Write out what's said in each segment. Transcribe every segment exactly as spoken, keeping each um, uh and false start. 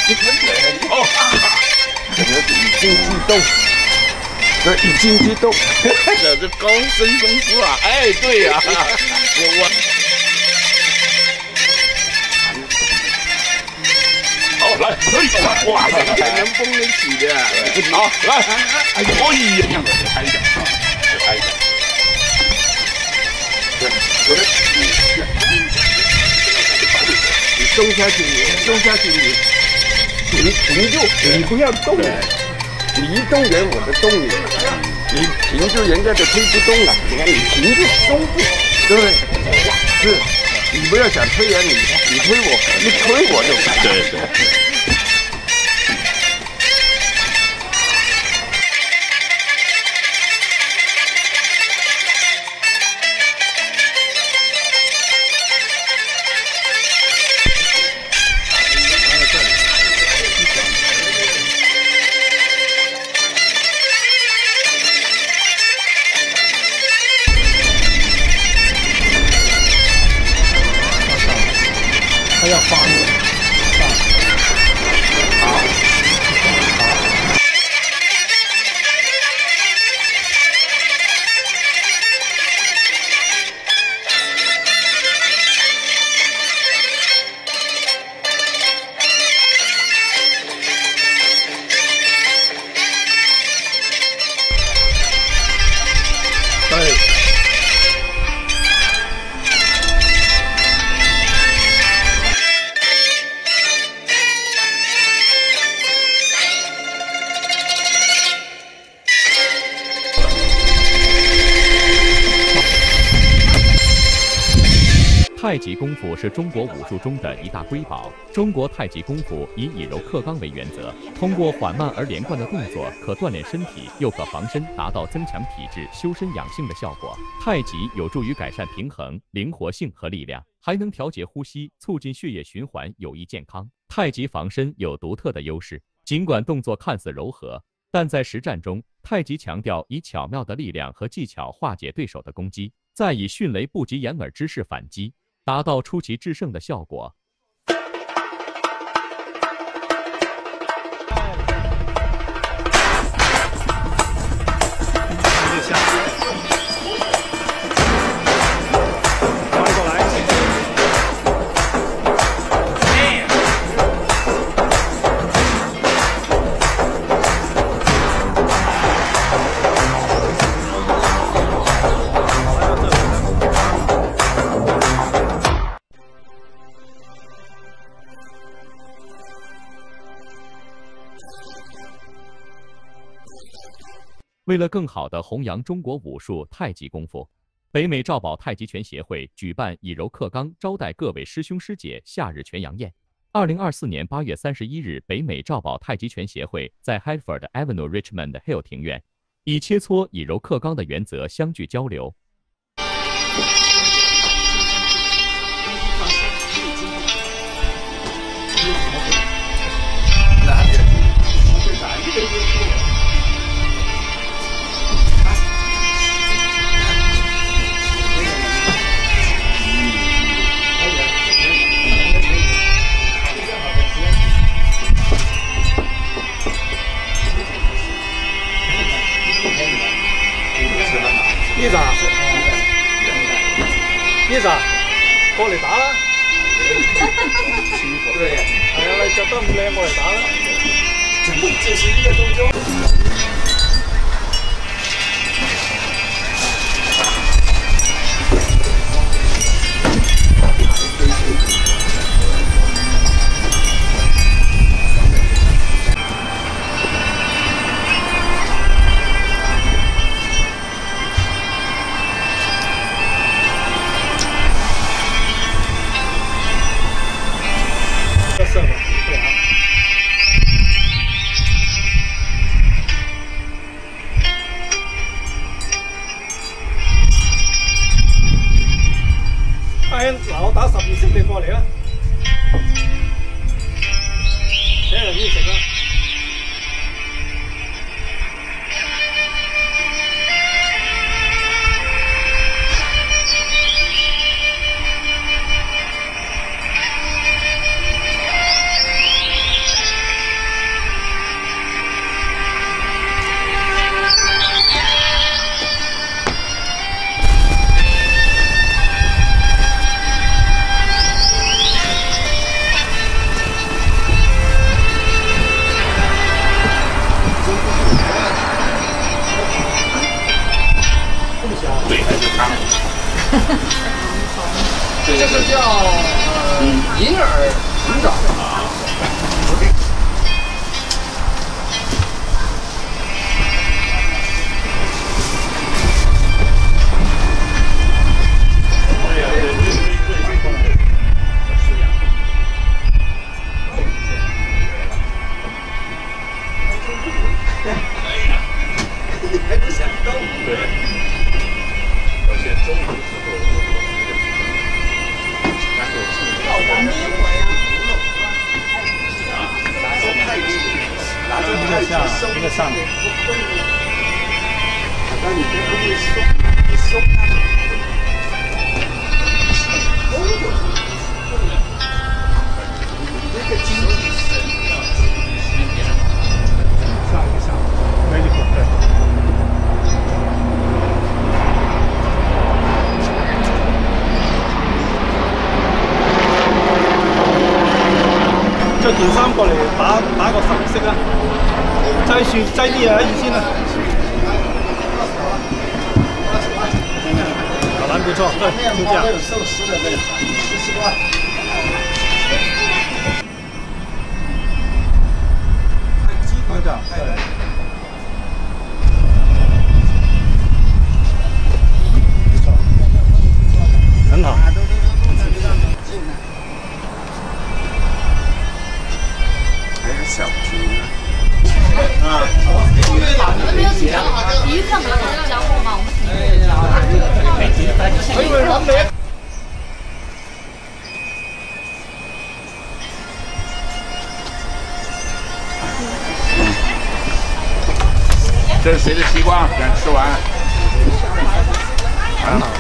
哦，这个已经激动，这已经激动， 这这高深功夫啊！哎，对呀、啊，我我。好，来，哎，哇，才能绷得起的。好，来，哎呀，再开一点，再开一点。 你松下去，你松下去，你你停住，你不要动，你一动人我就动你，你停住人家就推不动了。你看你停住，松住，对，是，你不要想推人，你你推我，你推我就对对。 还要发力，好，好。对。 太极功夫是中国武术中的一大瑰宝。中国太极功夫以以柔克刚为原则，通过缓慢而连贯的动作，可锻炼身体，又可防身，达到增强体质、修身养性的效果。太极有助于改善平衡、灵活性和力量，还能调节呼吸，促进血液循环，有益健康。太极防身有独特的优势，尽管动作看似柔和，但在实战中，太极强调以巧妙的力量和技巧化解对手的攻击，再以迅雷不及掩耳之势反击，达到出奇制胜的效果。为了更好地弘扬中国武术太极功夫，北美赵宝太极拳协会举办以柔克刚，招待各位师兄师姐夏日全阳宴。二零二四年八月三十一日，北美赵宝太极拳协会在 Hartford Avenue Richmond Hill 庭院，以切磋以柔克刚的原则相聚交流。 醫生，醫生，過嚟打啦！對，係啊，你着得咁靚，過嚟打啦！就是呢個動作。嗱，我打十二式，你過嚟啦，請人要食啦。 这个是叫呃银耳红枣。 你还不想动？对。而且中午的时候，那个是要玩一会儿啊。拿着太极，拿着太极收一个上面。那你这不会松？你松它。这个精气神要上一上，没得管的。着件衫過嚟打打個十色啦，擠雪擠啲嘢喺意先啦。好難不錯，對，就這樣。有壽司的那個，十七萬。就這樣，對。不錯，很好。 小瓶啊！你们没有体育课没有教过吗？我们体育课教。没体育课。 这是谁的西瓜？咱吃完。很好。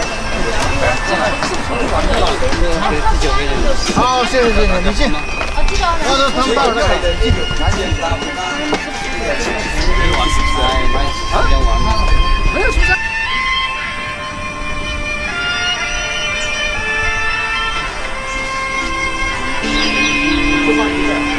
好，谢谢谢谢，你进。要是他们到那个记住，赶紧。没有出声。不放一个。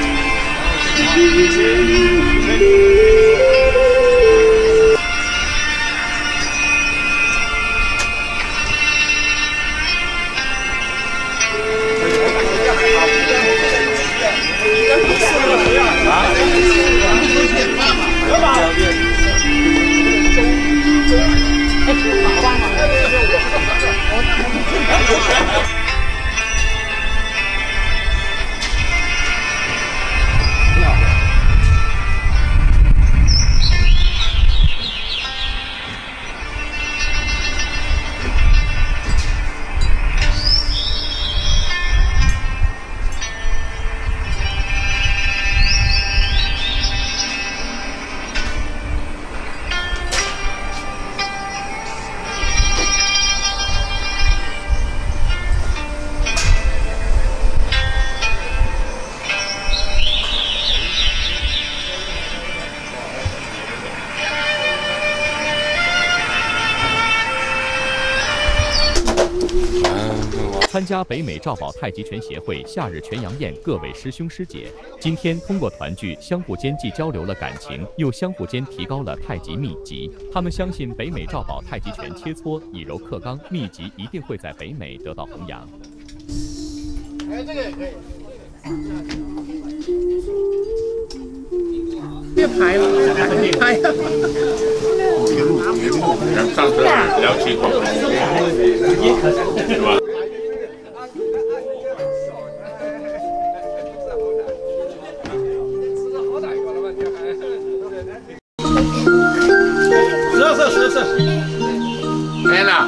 参加北美赵宝太极拳协会夏日全阳宴各位师兄师姐，今天通过团聚，相互间既交流了感情，又相互间提高了太极秘籍。他们相信北美赵宝太极拳切磋以柔克刚秘籍一定会在北美得到弘扬。 哎，这个也可以。别拍了，别拍了。 这个路别路，咱上车聊起口，是吧？ 十二色，十二色。 来了。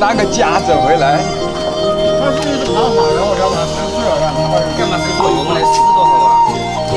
拿个夹子回来。 他是一直跑好，然后我要把它撕碎了，让它干嘛撕碎？ 我们来撕多好啊！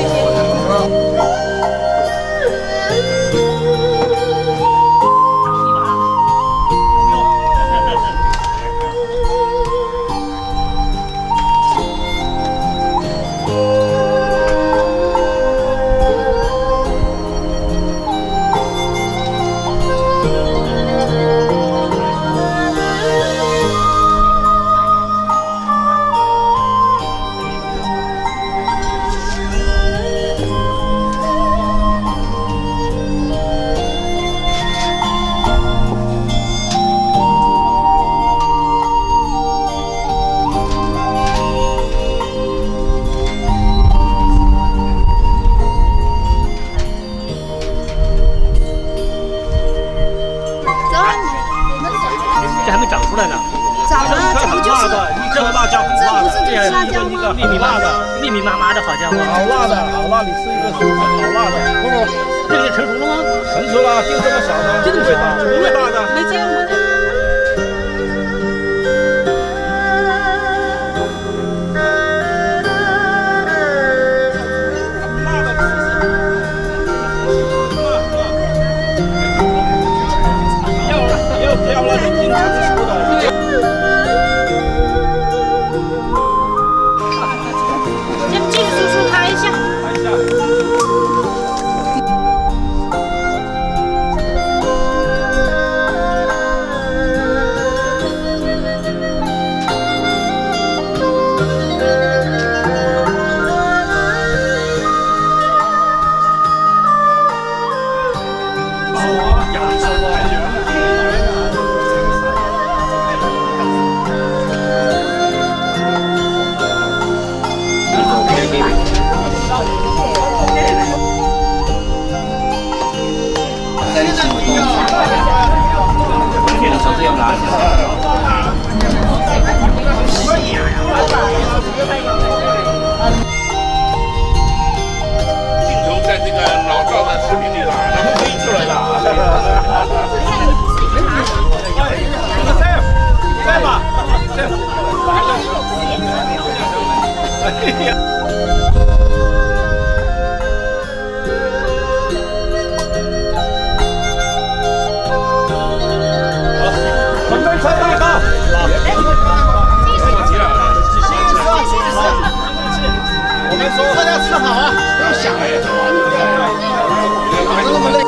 这还没长出来呢。 长了，这不就是你这个辣椒很辣的， 这不是辣椒吗？ 密密麻的，密密麻麻的，好家伙！ 好辣的，好辣！你吃一个蔬菜，好辣的。不不， 这个成熟了吗？ 成熟了，就这么小的， 就这么小， 不会大的。 没见过的。 镜头在这个老赵的视频里了，然后飞出来了。 再再吧，准备穿大高。 我们说大家吃好啊，不要想哎，哪个那么累？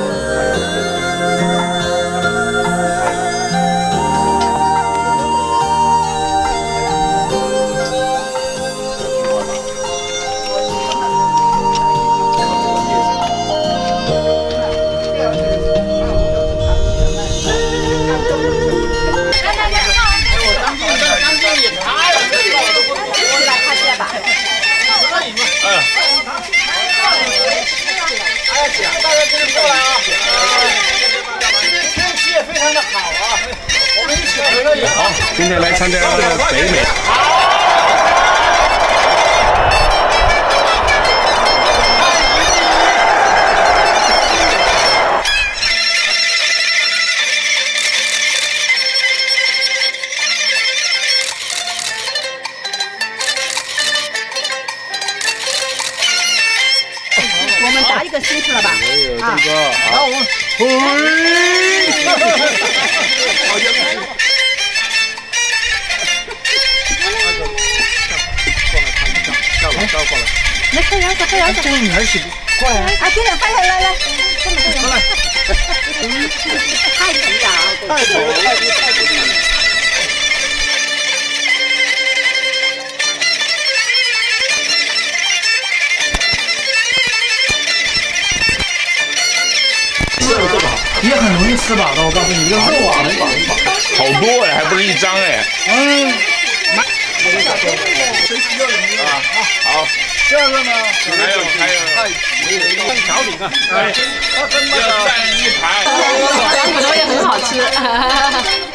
大家跟着过来啊！这边天气也非常的好啊，我们一起合个影。好， 今天来参加北美。 我们打一个新出了吧？啊， 然后我们，嘿， 好像来快摇，快摇， 这个女孩洗过来啊！ 啊，今天快来来来，过来，太急了， 太走了，太急，太急。 也很容易吃饱的，我告诉你，这个肉啊，能饱能饱。 好多哎，还不是一张哎。 嗯， 买。啊，好。 第二个呢？ 还有还有， 蛋炒饼啊， 哎，要蘸一盘。 两个都也很好吃。